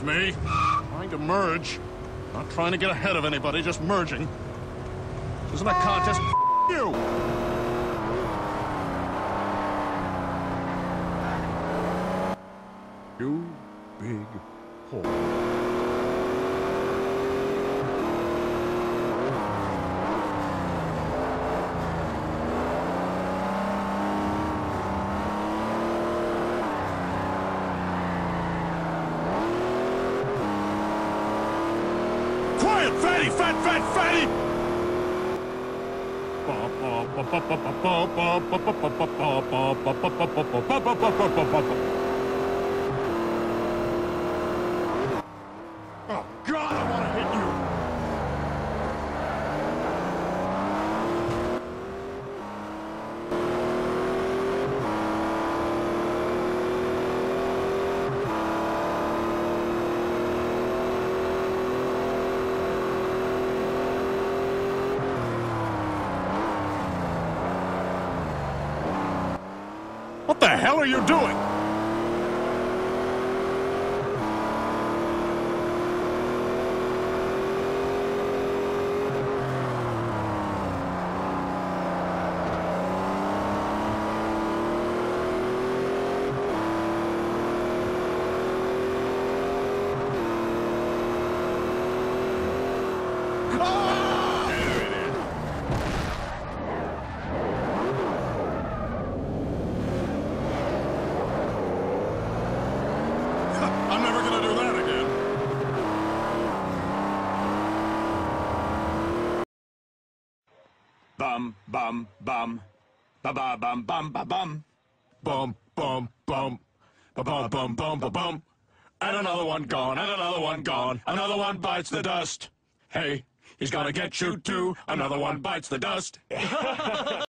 me. Trying to merge. Not trying to get ahead of anybody, just merging. This isn't a contest. You! You big whore. Fatty, fatty! Oh, God, I want to hit you! What the hell are you doing? I'm never gonna do that again. Bum, bum, bum. Ba-ba, bum, bum, ba-bum. Bum, bum, bum. Ba-bum, bum, bum, ba-bum. And another one gone, and another one gone. Another one bites the dust. Hey, he's gonna get you too. Another one bites the dust.